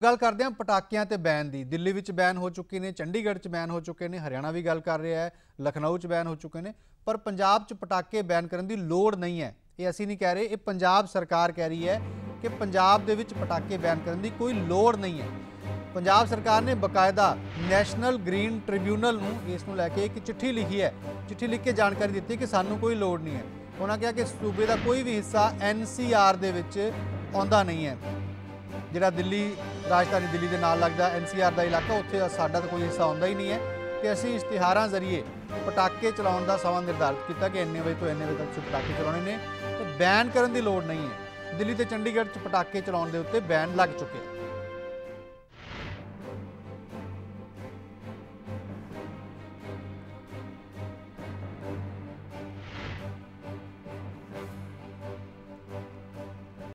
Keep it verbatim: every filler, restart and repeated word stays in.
गल करते हैं पटाकियां ते बैन की। दिल्ली विच बैन हो चुके हैं, चंडीगढ़ च बैन हो चुके हैं, हरियाणा भी गल कर रहा है, लखनऊ च बैन हो चुके हैं, पर पंजाब च पटाके बैन करने की लोड़ नहीं है। ये असी नहीं कह रहे, ये पंजाब सरकार कह रही है कि पंजाब दे विच पटाके बैन करने की कोई लोड़ नहीं है। पंजाब सरकार ने बकायदा नैशनल ग्रीन ट्रिब्यूनल नूं इस नूं लैके एक चिट्ठी लिखी है। चिट्ठी लिख के जानकारी दी कि सानू कोई लोड़ नहीं है। उन्होंने कहा कि सूबे का कोई भी हिस्सा एन सी आर दे विच आउंदा नहीं है। जिहड़ा दिल्ली राजधानी दिल्ली के नाल लगदा एन सी आर का इलाका, उत्थे साडा तो कोई हिस्सा आउंदा ही नहीं है कि असीं इश्तिहारां जरिए पटाके चलाउण दा समा निर्धारित किया कि इन्ने बजे तो इन्ने बजे तक पटाके चलाने ने, तो बैन करने की लोड़ नहीं है। दिल्ली ते चंडीगढ़ च पटाके चलाउण दे उत्ते बैन लग चुके हैं।